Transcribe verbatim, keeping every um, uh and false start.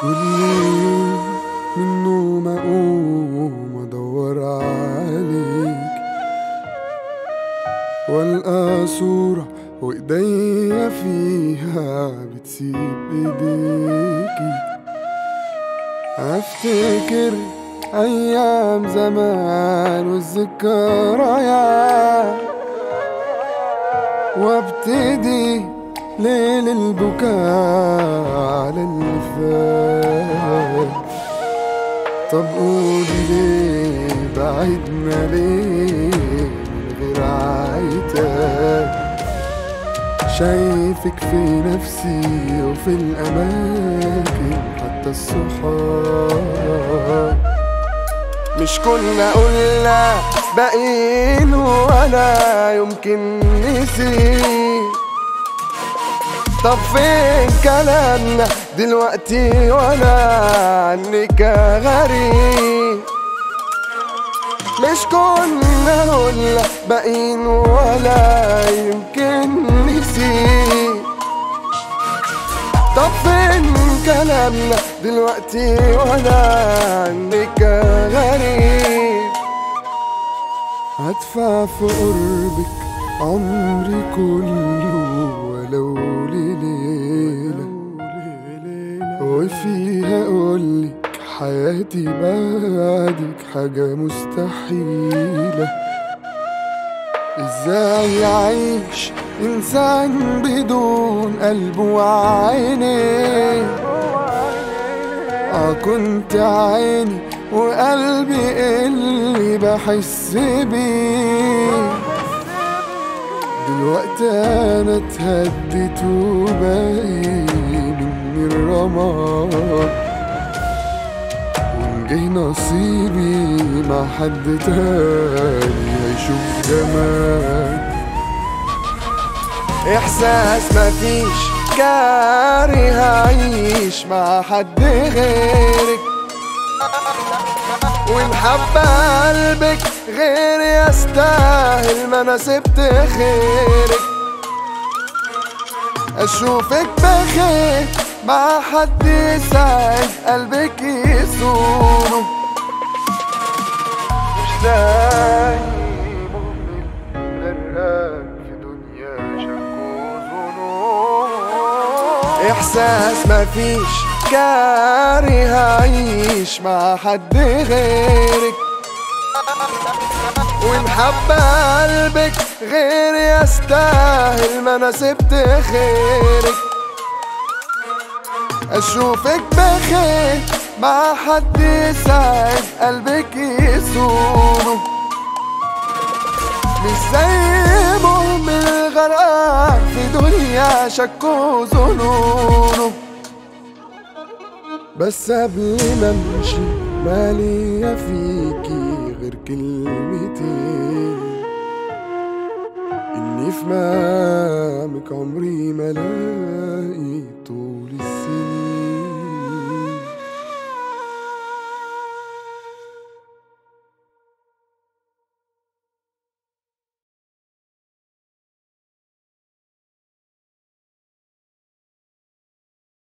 كل يوم من النوم اقوم ادور عليك والقى صورة وايديا فيها بتسيب ايديكي. افتكر ايام زمان والذكريات وابتدي ليل البكاء على اللي فات. طب قولي ليه بعدنا ليه من غير عتاب؟ شايفك في نفسي وفي الأماكن حتى الصحاب. مش كنا قلنا باقيين ولا يمكن نسيت؟ طب فين كلامنا دلوقتي وانا عنك غريب؟ مش كنا قلنا باقيين ولا يمكن نسيت؟ طب فين كلامنا دلوقتي وانا عنك غريب؟ هدفع في قربك عمري كله ولو ليلة، وفيها أقولك حياتي بعدك حاجة مستحيلة. ازاي يعيش إنسان بدون قلب وعينيه؟ اه كنت عيني وقلبي اللي بحس بيه. دلوقتي انا اتهديت وباقي مني الرماد، وان جه نصيبي مع حد تاني هيشوف جمال. احساس مفيش كاره هعيش مع حد غيرك، وان حب قلبك غير يستاهل ما انا سبت خيرك. اشوفك بخير مع حد يساعد قلبك يصونه، مش زي مؤمن غرقان في دنيا شك وظنون. احساس مفيش كاره هعيش مع حد غيرك، وان حب قلبك غير يستاهل ما انا سبت خيرك. اشوفك بخير مع حد يساعد قلبك يصونه، مش زي مؤمن غرقان في دنيا شك وظنونه. بس قبل ما امشي مالية فيكي غير كلمتين، اني في مقامك عمري ما لاقي طول السنين.